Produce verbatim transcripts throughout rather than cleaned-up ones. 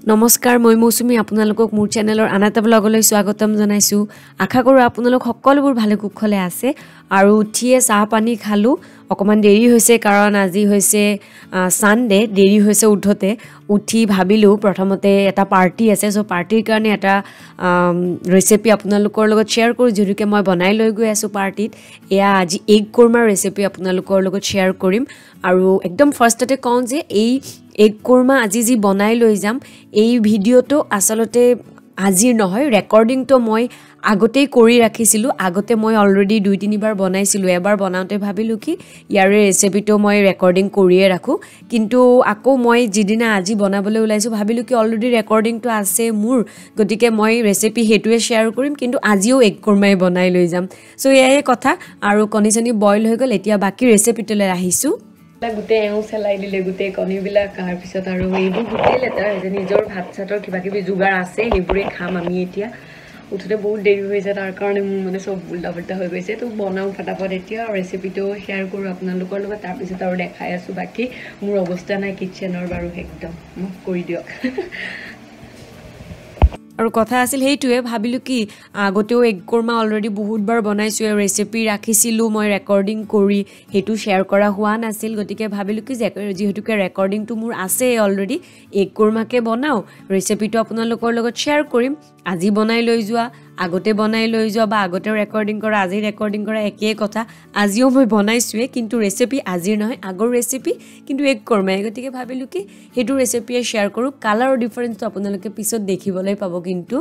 নমস্কাৰ মই মৌসুমী আপোনালোকক মোৰ চেনেলৰ আনাটা ব্লগলৈ স্বাগতম জনাইছো আশা কৰো আপোনালোক সকলোবোৰ ভালে কুশলে আছে আৰু উঠিয়ে চাহ পানী খালো অকমান দেৰি হৈছে কাৰণ আজি হৈছে সানডে দেৰি হৈছে উঠতে উঠি ভাবিলো প্ৰথমতে এটা পাৰ্টি আছে সো পাৰ্টিৰ কাৰণে এটা ৰেচিপি আপোনালোকৰ লগত শেয়াৰ কৰো যেনেকৈ মই বনাই লৈ গৈ আছো পাৰ্টিত এয়া আজি এগ কোৰমাৰ ৰেচিপি আপোনালোকৰ লগত শেয়াৰ কৰিম আৰু একদম ফাৰ্ষ্টতে কওঁ যে এই এগ কোৰমা আজি যি বনাই লৈ যাম এই ভিডিওটো আসলতে আজিৰ নহয় ৰেকৰ্ডিংটো মই আগতেই কৰি ৰাখিছিলো আগতে মই অলৰেডি দুই তিনিবাৰ বনাইছিলো এবাৰ বনাওতে ভাবিলো কি ইয়াৰে ৰেচিপিটো মই ৰেকৰ্ডিং কৰিয়ে ৰাখো কিন্তু আকৌ মই যিদিনা আজি বনাবলৈ ওলাইছো ভাবিলো কি অলৰেডি ৰেকৰ্ডিংটো আছে মোৰ গতিকে মই ৰেচিপি হেতুৱে শেয়াৰ কৰিম কিন্তু আজিও এগ কোৰমাই বনাই লৈ যাম সো এয়াই কথা আৰু কণীজনী বইল হৈ গল এতিয়া বাকি ৰেচিপিটোলৈ আহিছো গুতে এও সেলাই দিলে গুতে কণীবিলাক তাৰ পিছত আৰু এইবোৰ গুতে লেটাৰ যে নিজৰ ভাত চাতৰ কিবা কিবি যোগাৰ আছে সেইবোৰে খাম আমি এতিয়া উঠতে বহুত দেৰি হৈছে তাৰ কাৰণে মোৰ মানে সব উল্টা পাল্টা হৈ গৈছে তো বনাও ফটাফট এতিয়া ৰেচিপিটো শেয়াৰ কৰো আপোনালোকৰ লগত তাৰ পিছত আৰু দেখাই আছো বাকি মোৰ অৱস্থা নাই কিচেনৰ বাৰু একদম মোক কৰি দিয়ক আৰু কথা আছিল হেইটোৱে ভাবিলো কি আগতেও এগ কোৰমা অলৰেডি বহুত বাৰ বনাইছো এই ৰেচিপি ৰাখিছিলো মই ৰেকৰ্ডিং কৰি হেতু শেয়াৰ কৰা হোৱা নাছিল গতিকে ভাবিলো কি যেহেতুকে ৰেকৰ্ডিংটো মোৰ আছে অলৰেডি এগ কোৰমাকে বনাও ৰেচিপিটো আপোনালোকৰ লগত শেয়াৰ কৰিম আজি বনাই লৈ যোৱা আগতে বনাই লৈ যোৱা বা আগতে ৰেকৰ্ডিং কৰা আজি ৰেকৰ্ডিং কৰা একেই কথা আজিও মই বনাইছোৱে কিন্তু ৰেচিপি আজিৰ নহয় আগৰ ৰেচিপি কিন্তু এগ কোৰমা গতিকে ভাবিলো কি হেতু ৰেচিপিয়ে শেয়াৰ কৰো কালাৰৰ ডিফাৰেন্সটো আপোনালোকে পিছত দেখিবলৈ পাব কিন্তু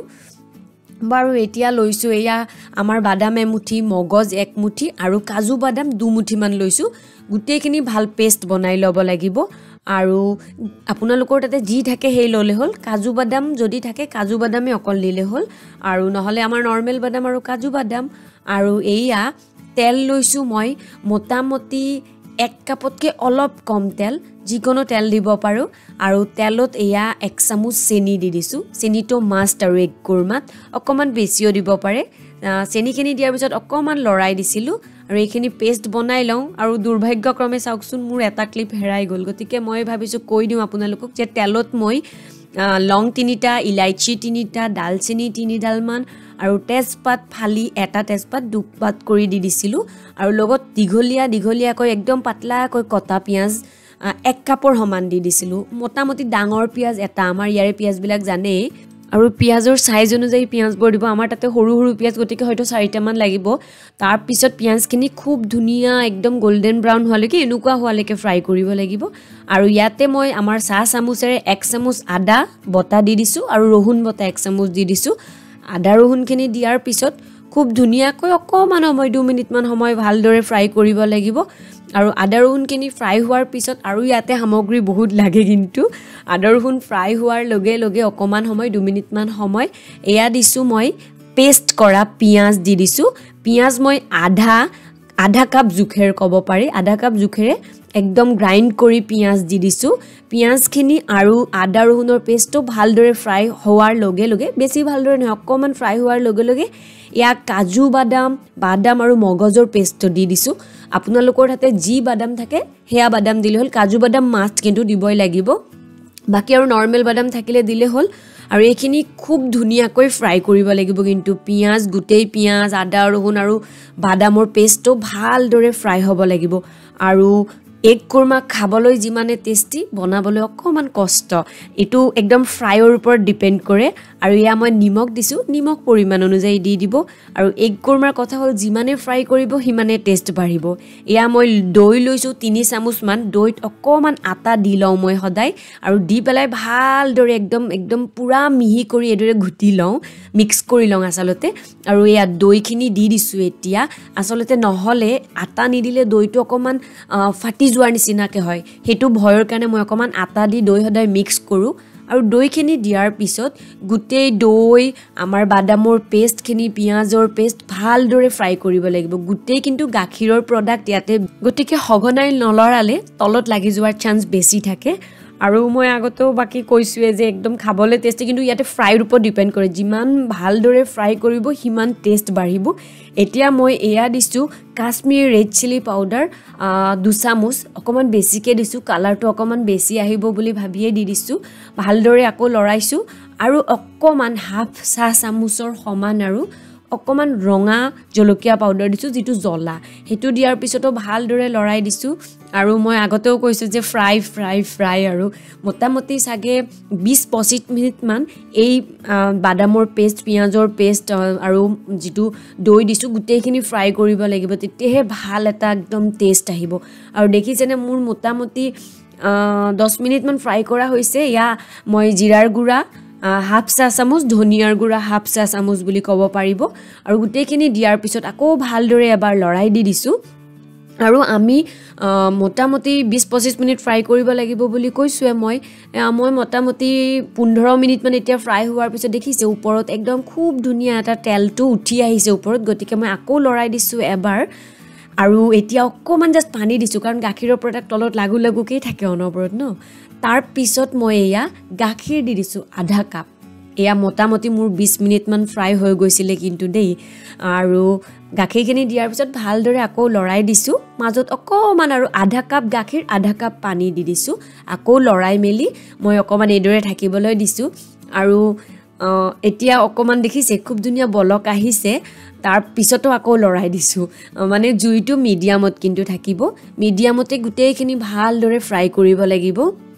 বাৰু এতিয়া লৈছো এয়া আমাৰ বাদাম এমুঠি মগজ এক মুঠি আৰু কাজু বাদাম দুমুঠি মান লৈছো গুটেখিনি ভাল পেষ্ট বনাই লব লাগিব আৰু আপোনালোকৰ তাতে যি থাকে হেই ললে হল কাজু বাদাম যদি থাকে কাজু বাদামে অকল দিলে হল আৰু নহলে আমাৰ নৰমেল বাদাম আৰু কাজু বাদাম আৰু এয়া তেল লৈছো মই মোটামুটি এক কাপতকে অলপ কম তেল যিকোনো তেল দিব পাৰো আৰু তেলত এয়া এক চামুচ চেনি দি দিছো চেনিটো মাষ্ট আৰু এগ কোৰমাত অকমান বেছিও দিব পাৰে চেনিখিনি দিয়াৰ পিছত অকমান লৰাই দিছিলো আৰু এইখিনি পেষ্ট বনাই লওঁ আৰু দুৰ্ভাগ্যক্ৰমে চাওকচোন মোৰ এটা ক্লিপ হেৰাই গল গতিকে মই ভাবিছো কৈ দিও আপোনালোকক যে তেলত মই লং তিনিটা ইলাইচি তিনিটা দালচিনি তিনিডাল মান আৰু তেজপাত ফালি এটা তেজপাত দুপাত কৰি দি দিছিলো আৰু লগত দিঘলিয়া দিঘলিয়াকৈ একদম পাতলাকৈ কটা পিয়াজ এক কাপৰ সমান দি দিছিলো মোটামুটি ডাঙৰ পিয়াজ এটা আমাৰ ইয়াৰে পিয়াজবিলাক জানে আৰু পিয়াজৰ সাইজ অনুযায়ী পিয়াজবোৰ দিব আমাৰ তাতে সৰু সৰু পিয়াজ গতিকে হয়তো চাৰিটা মান লাগিব তাৰ পিছত পিয়াজখিনি খুব ধুনিয়া একদম গোল্ডেন ব্ৰাউন হোৱালৈকে এনেকুৱা হোৱালৈকে ফ্ৰাই কৰিব লাগিব আৰু ইয়াতে মই আমাৰ চাহ চামুচেৰে এক চামুচ আদা বটা দি দিছো আৰু ৰহুন বটা এক চামুচ দি দিছো আদা ৰহুনখিনি দিয়াৰ পিছত খুব ধুনিয়াকৈ অকমান সময় দুই মিনিট মান সময় ভালদৰে ফ্ৰাই কৰিব লাগিব আৰু আদা ৰহুনখিনি ফ্ৰাই হোৱাৰ পিছত আৰু ইয়াতে সামগ্ৰী বহুত লাগে কিন্তু আদা ৰহুন ফ্ৰাই হোৱাৰ লগে লগে অকমান সময় দুই মিনিট মান সময় এয়া দিছো মই পেষ্ট কৰা পিয়াজ দি দিছো পিয়াজ মই আধা আধা কাপ জুখেৰ কব পাৰি আধা কাপ জুখেৰে একদম গ্ৰাইন্ড কৰি পিয়াজ দি দিছো পিয়াজখিনি আৰু আদা ৰহুনৰ পেষ্টটো ভালদৰে ফ্ৰাই হোৱাৰ লগে লগে বেছি ভালদৰে নহয় অকমান ফ্ৰাই হোৱাৰ লগে লগে ইয়া কাজু বাদাম বাদাম আৰু মগজৰ পেষ্টটো দি দিছো আপোনালোকৰ হাতে যি বাদাম থাকে হেয়া বাদাম দিলে হল কাজু বাদাম মাষ্ট কিন্তু দিবই লাগিব বাকি আৰু নৰমেল বাদাম থাকিলে দিলে হল আৰু এইখিনি খুব ধুনিয়াকৈ ফ্ৰাই কৰিব লাগিব কিন্তু পিয়াজ গুটেই পিয়াজ আদা ৰহুন আৰু বাদামৰ পেষ্টটো ভালদৰে ফ্ৰাই হ'ব লাগিব আৰু এগ কোৰমা খাবলৈ যিমানে টেস্টি বনাবলৈ অকমান কষ্ট এটো একদম ফ্ৰাইৰ ওপৰত ডিপেন্ড কৰে আৰু ইয়া মই নিমখ দিছো নিমখ পৰিমাণ অনুযায়ী দি দিব আৰু এগ কোৰমাৰ কথা হল যিমানে ফ্ৰাই কৰিব হিমানে টেষ্ট বাঢ়িব ইয়া মই দৈ লৈছো তিনি চামুচ মান দৈত অকমান আটা দি লওঁ মই সদায় আৰু দি পেলাই ভালদৰে একদম একদম পুৰা মিহি কৰি এদৰে ঘুটি লওঁ মিক্স কৰি লওঁ আসলতে আৰু ইয়া দৈখিনি দি দিছো এতিয়া আসলতে নহলে আটা নিদিলে দৈটো অকমান ফাটি যোৱাৰ নিচিনাকে হয় হেতু ভয়ৰ কাৰণে মই অকমান আটা দি দৈ সদায় মিক্স কৰো আৰু দৈখিনি দিয়াৰ পিছত গুটেই দৈ আমাৰ বাদামৰ পেষ্টখিনি পিয়াজৰ পেষ্ট ভালদৰে ফ্ৰাই কৰিব লাগিব গুটেই কিন্তু গাখীৰৰ প্ৰডাক্ট ইয়াতে গতিকে হগনাই নলৰালে তলত লাগি যোৱাৰ চান্স বেছি থাকে আৰু মই আগতেও বাকি কৈছোৱে যে একদম খাবলৈ টেস্টি কিন্তু ইয়াতে ফ্ৰাইৰ ওপৰত ডিপেন্ড কৰে যিমান ভালদৰে ফ্ৰাই কৰিব হিমান টেষ্ট বাঢ়িব এতিয়া মই এয়া দিছো কাশ্মীৰ ৰেড চিলি পাউডাৰ দুই চামুচ অকমান বেছিকে দিছো কালাৰটো অকমান বেছি আহিব বুলি ভাবিয়ে দি দিছো ভালদৰে আকৌ লৰাইছো আৰু অকমান হাফ চা চামুচৰ সমান আৰু অকমান ৰঙা জলকীয়া পাউডাৰ দিছো যেটো জ্বলা হেতু দিয়াৰ পিছতো ভালদৰে লৰাই দিছো আৰু মই আগতেও কৈছো যে ফ্ৰাই ফ্ৰাই ফ্ৰাই আৰু মোটামুটি সাগে বিশ পঁচিশ মিনিট মান এই বাদামৰ পেষ্ট পিয়াজৰ পেষ্ট আৰু যেটো দৈ দিছো গুটেইখিনি ফ্ৰাই কৰিব লাগিব তেতিয়াহে ভাল এটা একদম টেষ্ট আহিব আৰু দেখিছেনে মোৰ মোটামুটি দহ মিনিট মান ফ্ৰাই কৰা হৈছে ইয়া মই জিৰাৰ গুড়া হাফ চা চামুচ ধনিয়াৰ গুড়া হাফ চা চামুচ বুলি কব পাৰিব আৰু গুটেইখিনি দিয়াৰ পিছত আকৌ ভালদৰে এবাৰ লৰাই দি দিছো আৰু আমি মোটামুটি বিশ পঁচিশ মিনিট ফ্ৰাই কৰিব লাগিব বুলি কৈছোৱে মই মই মোটামুটি পোন্ধৰ মিনিট মান এতিয়া ফ্ৰাই হোৱাৰ পিছত দেখিছে ওপৰত একদম খুব ধুনিয়া এটা তেলটো উঠি আহিছে ওপৰত গতিকে মই আকৌ লৰাই দিছো এবাৰ আৰু এতিয়া অকমান জাস্ট পানী দিছো কাৰণ গাখীৰৰ প্ৰডাক্ট তলত লাগু লাগুকেই থাকে অনবৰত ন তাৰ পিছত মই এয়া গাখীৰ দি দিছো আধা কাপ এয়া মোটামুটি মোৰ বিশ মিনিট মান ফ্ৰাই হৈ গৈছিলে কিন্তু দেই আৰু গাখীৰখিনি দিয়াৰ পিছত ভালদৰে আকৌ লৰাই দিছো মাজত অকমান আৰু আধা কাপ গাখীৰ আধা কাপ পানী দি দিছো আকৌ লৰাই মেলি মই অকমান এদৰে থাকিবলৈ দিছো আৰু এতিয়া অকমান দেখিছে খুব ধুনিয়া বলক আহিছে তাৰ পিছতো আকৌ লৰাই দিছো মানে জুইটো মিডিয়ামত কিন্তু থাকিব মিডিয়ামতে গুটেইখিনি ভালদৰে ফ্ৰাই কৰিব লাগিব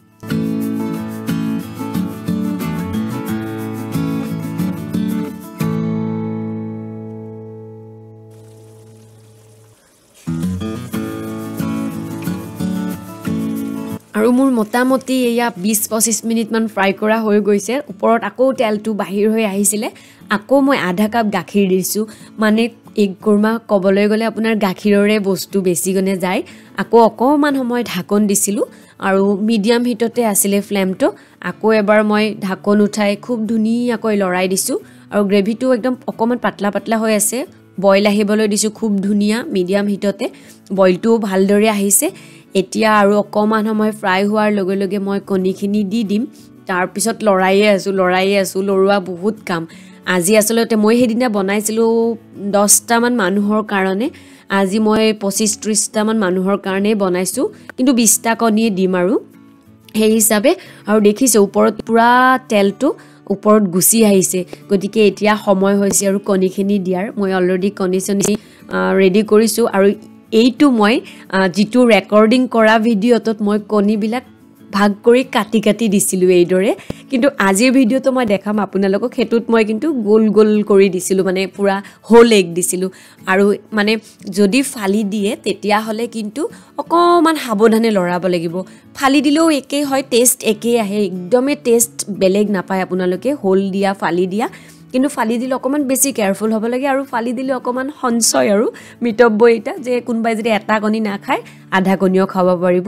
আৰু মোৰ মোটামুটি এয়া বিশ পঁচিশ মিনিট মান ফ্ৰাই কৰা হৈ গৈছে ওপৰত আকৌ তেলটো বাহিৰ হৈ আহিছিলে আকৌ মই আধা কাপ গাখীৰ দিছো মানে এগ কোৰমা কবলৈ গলে আপোনাৰ গাখীৰৰে বস্তু বেছি গনে যায় আকৌ অকমান সময় ঢাকন দিছিলো আৰু মিডিয়াম হিটতে আছিল ফ্লেমটো আকৌ এবাৰ মই ঢাকন উঠাই খুব ধুনিয়াকৈ লৰাই দিছো আৰু গ্ৰেভিটো একদম অকমান পাতলা পাতলা হৈ আছে বইল আহিবলৈ দিছো খুব ধুনিয়া মিডিয়াম হিটতে বইলটো ভালদৰে আহিছে এতিয়া আৰু অকমান সময় ফ্ৰাই হোৱাৰ লগে লগে মই কণীখিনি দি দিম তাৰ পিছত লৰাইয়ে আছো লৰাইয়ে আছো লৰুৱা বহুত কাম আজি আসলতে মই হেদিনা বনাইছিলো দহটা মান মানুহৰ কাৰণে আজি মই পঁচিশ ত্ৰিশ টা মান মানুহৰ কাৰণে বনাইছো কিন্তু বিশ টা কণী দিম আৰু সেই হিচাপে আৰু দেখিছে ওপৰত পুৰা তেলটো ওপৰত গুছি আহিছে গতিকে এতিয়া সময় হৈছে আৰু কণীখিনি দিয়াৰ মই অলৰেডি কণীছনি ৰেডি কৰিছো আৰু এইটো মই যেটো ৰেকৰ্ডিং কৰা ভিডিওত মই কণী বিলাক ভাগ কৰি কাটি কাটি দিছিলো এইদৰে কিন্তু আজিৰ ভিডিওটো মই দেখাম আপোনালোকক হেতুত মই কিন্তু গোল গোল কৰি দিছিলো মানে পুৰা হোল এগ দিছিলো আৰু মানে যদি ফালি দিয়ে তেতিয়া হলে কিন্তু অকমান সাবধানে লৰাব লাগিব ফালি দিলেও একে হয় টেষ্ট একে আহে একদমে টেষ্ট বেলেগ নাপায় আপোনালোকে হোল দিয়া ফালি দিয়া কিন্তু ফালি দিলে অকমান বেছি কেয়াৰফুল হ'ব লাগে আৰু ফালি দিলে অকমান সঞ্চয় আৰু মিতব্য এটা যে কোনবাই যদি এটা কণী না খায় আধা কণীও খাব পাৰিব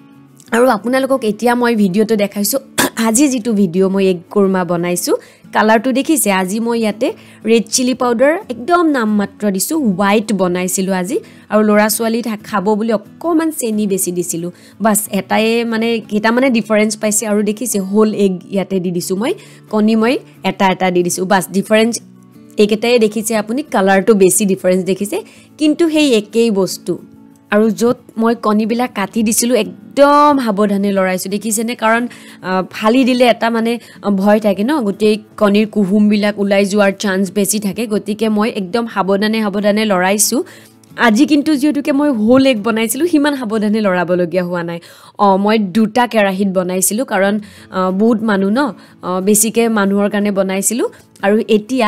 আৰু আপোনালোকক এতিয়া মই ভিডিওটো দেখাইছো আজি যেটো ভিডিও মই এগ কোৰমা বনাইছো কালাৰটো দেখিছে আজি মই ইয়াতে ৰেড চিলি পাউডাৰ একদম নাম মাত্ৰ দিছো হোৱাইট বনাইছিলো আজি আৰু লৰা ছোৱালী খাব বুলি অকমান চেনি বেছি দিছিলো বাস এটাই মানে কেটা মানে ডিফাৰেন্স পাইছে আৰু দেখিছে হোল এগ ইয়াতে দি দিছো মই কণী মই এটা এটা দি দিছো বাস ডিফাৰেন্স একেটাই দেখিছে আপুনি কালাৰটো বেছি ডিফাৰেন্স দেখিছে কিন্তু হেই একেই বস্তু আৰু যত মই কণীবিলাক কাটি দিছিলো একদম সাবধানে লৰাইছো দেখিছেনে কাৰণ ফালি দিলে এটা মানে ভয় থাকে ন গোটেই কণীৰ কুহুম বিলাক উলাই যোৱাৰ চান্স বেছি থাকে গতিকে মই একদম সাবধানে সাবধানে লৰাইছো আজি কিন্তু যেহেতুকে মই হোল এগ বনাইছিলো হিমান সাবধানে লৰাব লগিয়া হোৱা নাই অ মই দুটা কেৰাহিত বনাইছিলো কাৰণ বহুত মানুহ ন বেছিকে মানুহৰ কাৰণে বনাইছিলো আৰু এতিয়া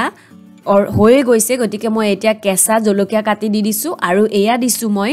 হৈ গৈছে গতিকে মই এতিয়া কেঁচা জলকীয়া কাটি দি দিছো আৰু এয়া দিছো মই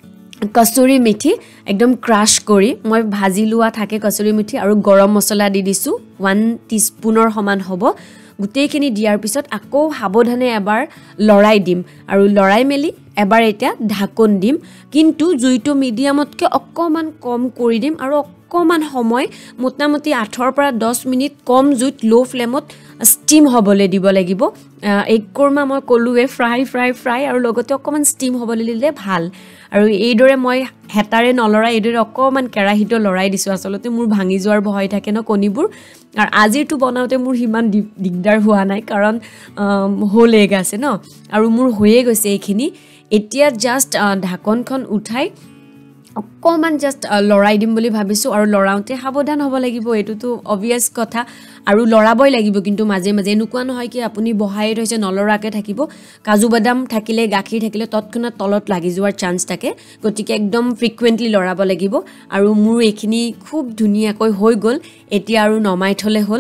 কসুৰি মেথি একদম ক্ৰাশ কৰি মই ভাজি লোৱা থাকে কসুৰি মেথি আৰু গৰম মছলা দি দিছো এক টিস্পুনৰ সমান হ'ব গুটেইখিনি দিয়াৰ পিছত আকৌ সাবধানে এবাৰ লৰাই দিম আৰু লৰাই মেলি এবাৰ এটা ঢাকন দিম কিন্তু জুইটো মিডিয়ামতকে অকমান কম কৰি দিম আৰু অকমান সময় মোটামুটি আঠৰ পৰা দহ মিনিট কম জুইত লো ফ্লেমত ষ্টিম হ'বলৈ দিব লাগিব এগ কোৰমা মই ক'লোৱে ফ্ৰাই ফ্ৰাই ফ্ৰাই আৰু লগতে অকমান ষ্টিম হ'বলৈ দিলে ভাল আৰু এইদৰে মই হেতাৰে নলৰাই এইদৰে অকমান কেৰাহীটো লৰাই দিছো আচলতে মোৰ ভাঙি যোৱাৰ ভয় থাকে ন কণীবোৰ আৰু আজিৰটো বনাওতে মোৰ হিমান দিগদাৰ হোৱা নাই কাৰণ হোল এগ আছে ন আৰু মোৰ হৈয়ে গৈছে এইখিনি এতিয়া জাস্ট ঢাকনখন উঠাই অকমান জাস্ট লৰাই দিম বুলি ভাবিছো আৰু লৰাওতে সাৱধান হ'ব লাগিব এটোতো অবিয়াস কথা আৰু লৰাবই লাগিব কিন্তু মাজে মাজে নুকুৱা নহয় কি আপুনি বহাই থৈছে নলৰাকে থাকিব কাজু বাদাম থাকিলে গাখীৰ থাকিলে তৎক্ষণাত তলত লাগি যোৱাৰ চান্স থাকে গতিকে একদম ফ্ৰিকুৱেন্টলি লৰাব লাগিব আৰু মোৰ এইখিনি খুব ধুনিয়াকৈ হৈ গল এতিয়া আৰু নমাই থলে হল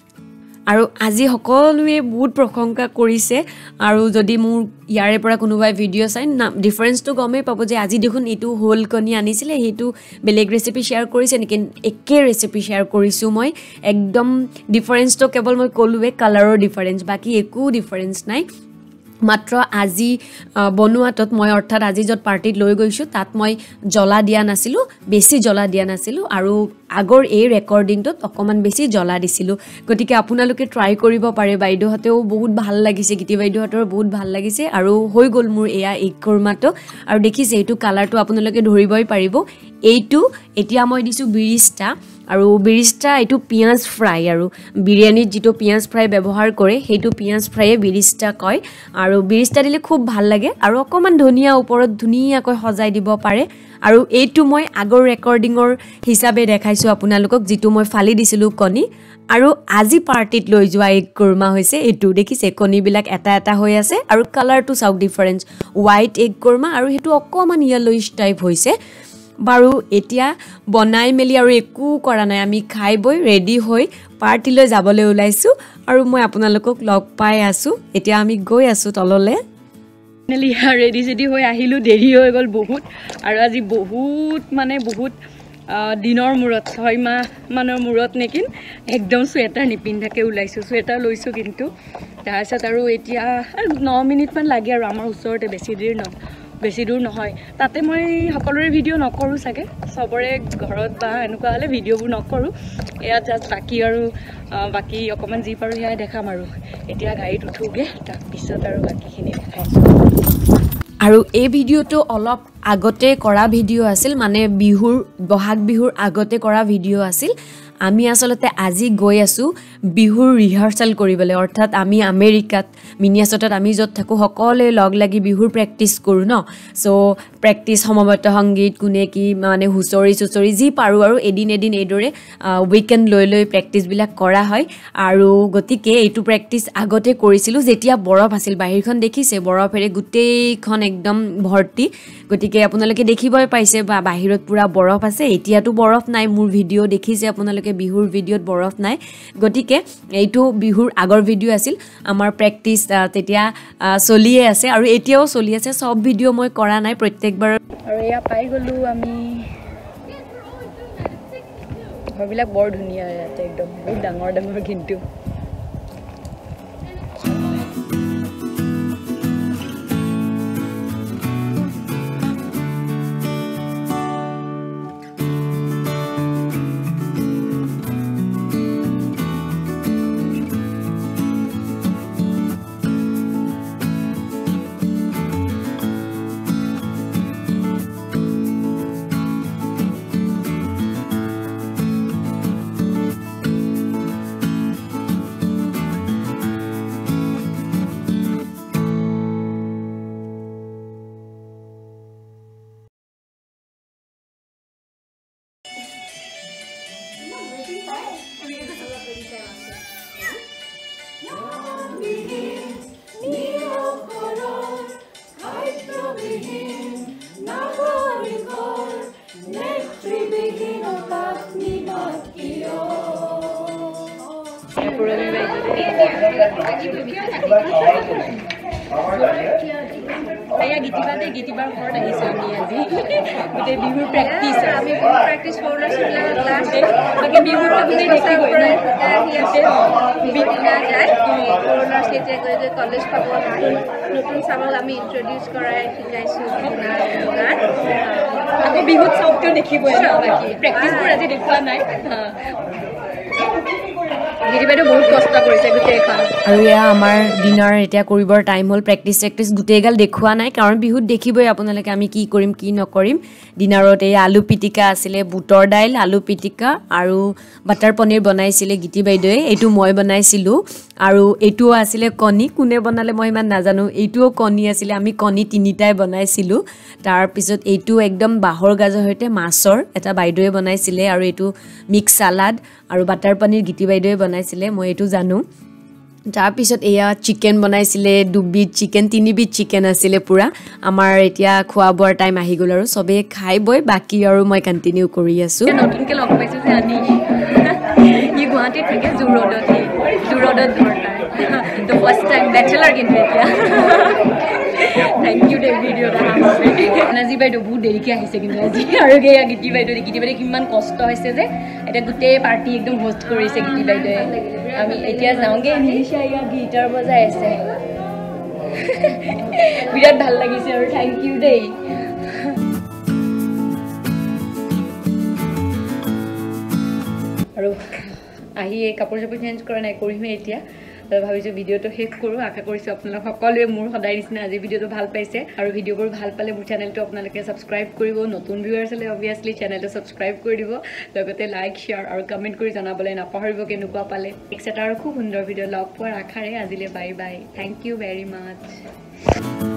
আৰু আজি সকলোৱে বহুত প্ৰশংসা কৰিছে আৰু যদি মোৰ ইয়াৰে পৰা কোনোবাই ভিডিও চাই না ডিফাৰেন্সটো গমে পাব যে আজি দেখোন এটো হোল কণী আনিছিলে হেতু বেলেগ ৰেচিপি শেয়াৰ কৰিছে নেকি একে ৰেচিপি শেয়াৰ কৰিছো মই একদম ডিফাৰেন্সটো কেৱল মই কলুৱে কালাৰৰ ডিফাৰেন্স বাকি একো ডিফাৰেন্স নাই মাত্ৰ আজি বনুৱাতত মই অৰ্থাৎ আজি যত পাৰ্টিত লৈ গৈছো তাত মই জলা দিয়া নাছিলো বেছি জলা দিয়া নাছিলো আৰু আগৰ এই ৰেকৰ্ডিংটোত অকমান বেছি জলা দিছিলো গতিকে আপোনালোকে ট্ৰাই কৰিব পাৰে বাইদেউহতেও বহুত ভাল লাগিছে গিতি বাইদেউহতৰ বহুত ভাল লাগিছে আৰু হৈ গল মোৰ এয়া এগ কোৰমাটো আৰু দেখিছে এইটো কালাৰটো আপোনালোকে ধৰিবই পাৰিব এইটো এতিয়া মই দিছো বিৰিষ্টা আৰু বিৰিষ্টা এইটো পিয়াজ ফ্ৰাই আৰু বিৰিয়ানীত যেটো পিয়াজ ফ্ৰাই ব্যৱহাৰ কৰে হেতু পিয়াজ ফ্ৰাইয়ে বিৰিষ্টা কয় আৰু বিৰিষ্টা দিলে খুব ভাল লাগে আৰু অকমান ধনিয়া ওপৰত ধুনিয়াকৈ সজাই দিব পাৰে আৰু এইটো মই আগৰ ৰেকৰ্ডিংৰ হিচাপে দেখাইছো আপোনালোকক যেটো মই ফালি দিছিলো কণী আৰু আজি পাৰ্টিত লৈ যোৱা এগ কোৰমা হৈছে এটো দেখিছে কণী বিলাক এটা এটা হৈ আছে আৰু কালাৰটো চাওক ডিফাৰেন্স হোৱাইট এগ কোৰমা আৰু হেতু অকমান ইয়েলোইশ টাইপ হৈছে বাৰু এতিয়া বনাই মেলি আৰু একো কৰা নাই আমি খাই বই ৰেডি হৈ পাৰ্টিলৈ যাবলৈ ওলাইছো আৰু মই আপোনালোকক লগ পাই আছো এতিয়া আমি গৈ আছো তললে নেলি ৰেডি জেডি হৈ আহিলো দেৰি হৈ গল বহুত আৰু আজি বহুত মানে বহুত দিনৰ মূৰত ছয় মাহ মানৰ মূৰত নেকি একদম সুৱেটাৰ নিপিন্ধাকে ওলাইছো সুৱেটাৰ লৈছো কিন্তু তাৰছত আৰু এতিয়া ন মিনিট মান লাগে আৰু আমাৰ ওচৰতে বেছি দেৰি ন বেছি দূৰ নহয় তাতে মই সকলোৰে ভিডিও নকৰো সাকে সবৰে ঘৰত বা এনেকুৱা হলে ভিডিওবোৰ নকৰো এয়া জাস্ট বাকি আৰু বাকি অকমান জি পাৰো হেয়া দেখাম আৰু এতিয়া গাড়ীত উঠোগে তাৰ পিছত আৰু বাকিখিনি দেখাইছো আৰু এই ভিডিওটো অলপ আগতে কৰা ভিডিও আছিল মানে বিহুৰ বহাগ বিহুৰ আগতে কৰা ভিডিও আছিল আমি আসলতে আজি গৈ আছো বিহুৰ ৰিহাৰ্সাল কৰিবলৈ অৰ্থাৎ আমি আমেৰিকাত মিনিয়াছটত আমি যত থাকো সকলে লগ লাগি বিহুৰ প্ৰেক্টিস কৰো ন সো প্ৰেক্টিস সমবেত সংগীত কোনে কি মানে হুচৰি সুচৰি যি পাৰো আৰু এদিন এদিন এদৰে উইকেন্ড লৈ লৈ প্ৰেক্টিস বিলাক কৰা হয় আৰু গতিকে এইটো প্ৰেক্টিস আগতে কৰিছিলো যেতিয়া বৰফ আছিল বাহিৰখন দেখিছে বৰফেৰে গুটেইখন একদম ভৰ্তি গতিকে আপোনালোকে দেখিবই পাইছে বা বাহিৰত পুৰা বৰফ আছে এতিয়াটো বৰফ নাই মোৰ ভিডিও দেখিছে আপোনালোকে বিহুৰ ভিডিওত বৰফ নাই গতিকে এইটো বিহুৰ আগৰ ভিডিও আছিল আমাৰ প্ৰেক্টিস তেতিয়া চলিয়ে আছে আৰু এতিয়াও চলি আছে সব ভিডিও মই কৰা নাই প্ৰত্যেকবাৰ আৰু এয়া পাই গলো আমি ঘৰবিলাক বৰ ধুনীয়া ইয়াতে একদম বহুত ডাঙৰ ডাঙৰ কিন্তু Saya gitiba gitiba for the Assamese aji. But bihu practice. Ami bihu practice for us class. But bihu ka bhi dekhi koi na. Here se bihu na jai. Corona se je koi college pa go nahi. Notun samol ami introduce korai shikaisu na gan. Ako bihu sab to dekhi koi na baki. Practice pura aji dekhwa nai. গিৰি বাইদেউ বহুত কষ্ট কৰিছে গোটেইখন আৰু এয়া আমাৰ dinner এতিয়া কৰিবৰ টাইম হ'ল প্ৰেক্টিচ প্ৰেক্টিচ গোটেইগাল দেখুৱা নাই কাৰণ বিহুত দেখিবই আপোনালোকে আমি কি কৰিম কি নকৰিম ডিনাৰত এই আলু পিটিকা আছিলে বুটৰ দাইল আলু পিটিকা আৰু বাটাৰ পনীৰ বনাইছিলে গীতি বাইদেৱে এইটো মই বনাইছিলোঁ আৰু এইটোও আছিলে কণী কোনে বনালে মই ইমান নাজানো এইটোও কণী আছিলে আমি কণী তিনিটাই বনাইছিলোঁ তাৰপিছত এইটো একদম বাঁহৰ গাজৰ সৈতে মাছৰ এটা বাইদেৱে বনাইছিলে আৰু এইটো মিক্স সালাড আৰু বাটাৰ পনীৰ গীতি বাইদেৱে বনাইছিলে মই এইটো জানো তাৰপিছত এয়া চিকেন বনাইছিলে দুবিধ চিকেন তিনিবিধ চিকেন আছিলে পুৰা আমাৰ এতিয়া খোৱা বোৱাৰ টাইম আহি গ'ল আৰু চবেই খাই বৈ বাকী আৰু মই কণ্টিনিউ কৰি আছোঁ নতুনকৈ লগ পাইছোঁ যে আনি ই গুৱাহাটীত থাকে জুৰোডত জুৰোডত ঘৰ দ ফাৰ্ষ্ট টাইম বেচেলাৰ কিন্তু এতিয়া থেংক ইউ দে ভিডিঅ'ত আজি বাইদেউ বহুত দেৰিকৈ আহিছে কিন্তু আজি আৰু এয়া গীতি বাইদেউ গীতি বাইদেউ কিমান কষ্ট হৈছে যে এতিয়া গোটেই পাৰ্টি একদম হোষ্ট কৰিছে গীতি বাইদেৱে আমি এতিয়া যাওঁগৈ নিশা এয়া গীটাৰ বজাই আছে বিৰাট ভাল লাগিছে আৰু থেংক ইউ দেই আৰু আহি এই কাপোৰ চাপোৰ চেঞ্জ কৰা নাই কৰিমহে এতিয়া ভাবিছোঁ ভিডিঅ'টো শেষ কৰোঁ আশা কৰিছোঁ আপোনালোক সকলোৱে মোৰ সদায় নিচিনা আজি ভিডিঅ'টো ভাল পাইছে আৰু ভিডিঅ'বোৰ ভাল পালে মোৰ চেনেলটো আপোনালোকে ছাবস্ক্ৰাইব কৰিব নতুন ভিউৱাৰ্ছ হ'লে অবভিয়াছলি চেনেলটো ছাবস্ক্ৰাইব কৰি দিব লগতে লাইক শ্বেয়াৰ আৰু কমেণ্ট কৰি জনাবলৈ নাপাহৰিব কেনেকুৱা পালে নেক্সট এটা আৰু খুব সুন্দৰ ভিডিঅ' লগ পোৱাৰ আশাৰে আজিলৈ bye bye thank you very much